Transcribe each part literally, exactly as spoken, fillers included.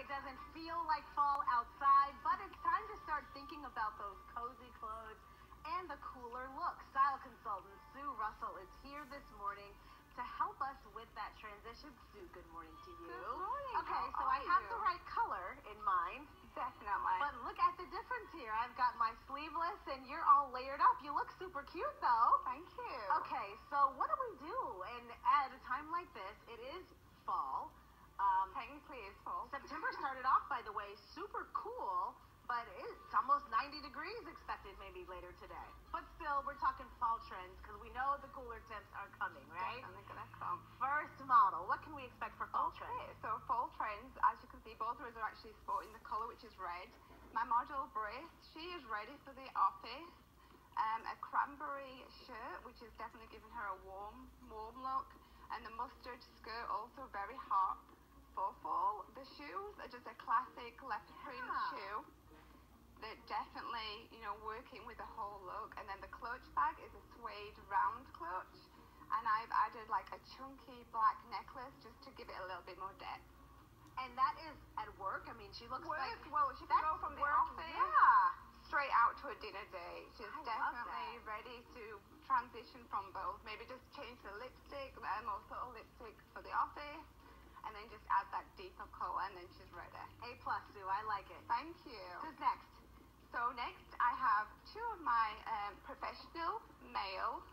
it doesn't feel like fall outside, but it's time to start thinking about those cozy clothes and the cooler look. Style consultant Sue Russell is here this morning to help us with that transition. Sue, good morning to you. Good morning. Okay, How so I are have you? the right color in mind. Definitely. But look at the difference here. I've got my sleeveless and you're all layered up. You look super cute though. Thank you. Okay, so what do we do? And at a time like this, it is fall. Um, Technically it's fall. September started off, by the way, super cool, but it's almost ninety degrees expected maybe later today. But still, we're talking fall trends because we know the cooler temps are coming, right? Definitely gonna come. First model, what can we expect for fall Okay, trends? so fall trends, as you can see, both of us are actually sporting the color, which is red. My model, Brace, she is ready for the office. Um, a cranberry shirt, which is definitely giving her a warm, warm look. And the mustard skirt, also very hot for fall. The shoes are just a classic leopard print Yeah. shoe. They're definitely, you know, working with the whole look. And then the clutch bag is a suede round clutch. And I've added like a chunky black necklace just to give it a little bit more depth. And that is at work. I mean, she looks Work, like well, she can that's go from the work, office yeah. straight out to a dinner date. She's I love definitely ready to transition from both. Maybe just change the lipstick, a more subtle lipstick for the office, and then just add that deeper color, and then she's ready. A plus, Sue. I like it. Thank you. Who's next? So next I have two of my um, professional male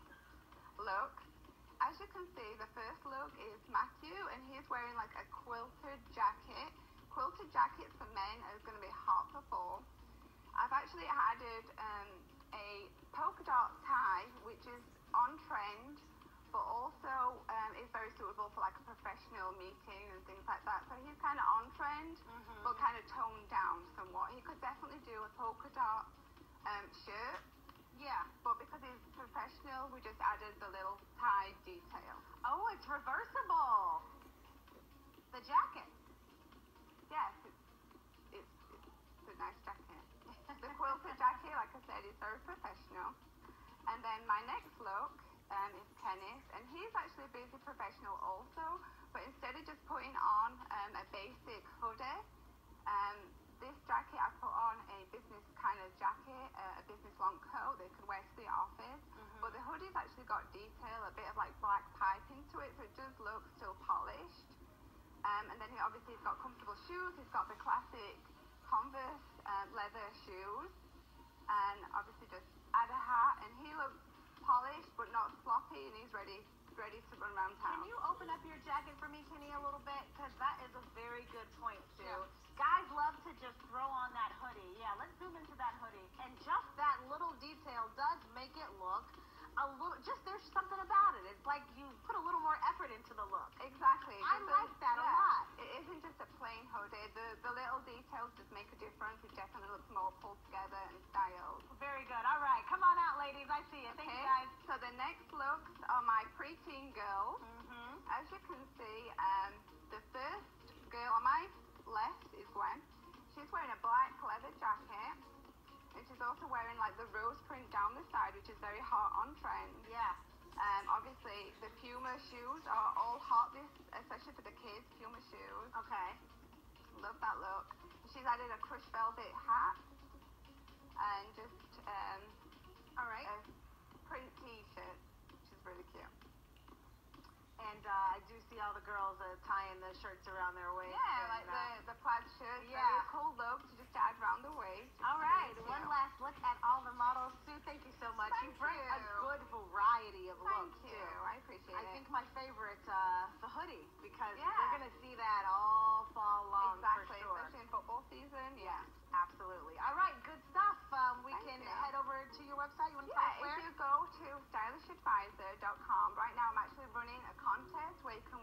looks. As you can see, the first look is Matthew, and he's wearing like a quilted jacket. Quilted jackets for men are going to be hot for fall. I've actually added um, a polka dot tie, which is on trend, but also um, is very suitable for like a professional meeting and things like that. So he's kind of on trend, Mm-hmm. but kind of toned down somewhat. He could definitely do a polka dot um, shirt. Yeah, but because he's professional, we just added the little tie detail. Oh, it's reversible. The jacket. Yes, it's, it's, it's a nice jacket. The quilted jacket, like I said, is very professional. And then my next look um, is Kenneth, and he's actually a busy professional also, but instead of just putting on um, a basic hoodie, um, this jacket I put on a business kind of jacket, uh, a business long coat that you can wear to the office. Mm-hmm. But the hoodie's actually got detail, a bit of like black piping to it, so it does look still polished. Um, and then he obviously has got comfortable shoes. He's got the classic Converse um, leather shoes, and obviously just add a hat. And he looks polished but not sloppy, and he's ready ready to run around town. Can you open up your jacket for me, Kenny, a little bit? Because that is a very good point, Sue. Yeah. Guys love to just throw on that hoodie. Yeah, let's zoom into that hoodie. And just that little detail does make it look a little, just there's something about it. It's like you put a little more effort into the look. Exactly. I Just like that a yeah, lot. It isn't just a plain hoodie. The, the little details just make a difference. It definitely looks more pulled together and styled. Very good. All right, come on out, ladies. I see it. Thank you, Okay, guys. so the next looks are my preteen girls. Mm-hmm. As you can see, um, the first girl on my left is Gwen. She's wearing a black leather jacket, and she's also wearing like the rose print down the side, which is very hot on trend. Yeah. Um, obviously, the Puma shoes are all hot, this especially for the kids. Puma shoes, Okay. love that look. She's added a crushed velvet hat and just um, All right. a print t-shirt, which is really cute. And uh, I do see all the girls uh, tying the shirts around their waist. Yeah, and, like uh, the, the plaid shirt. Yeah. Very cool look to just add around the waist. All right, Thank one you. last look at all the models. Sue, thank you so much. Thank you bring a you. good variety of Thank looks, you. too. I appreciate I it. think my favorite, uh, the hoodie, because Yeah. we're going to see that all fall long exactly, for sure. especially in football season. Yeah. Absolutely. All right, good stuff. Um, we Thank can you. head over to your website. You want to Yeah, tell us if where? you go to stylish advisor dot com, right now I'm actually running a contest where you can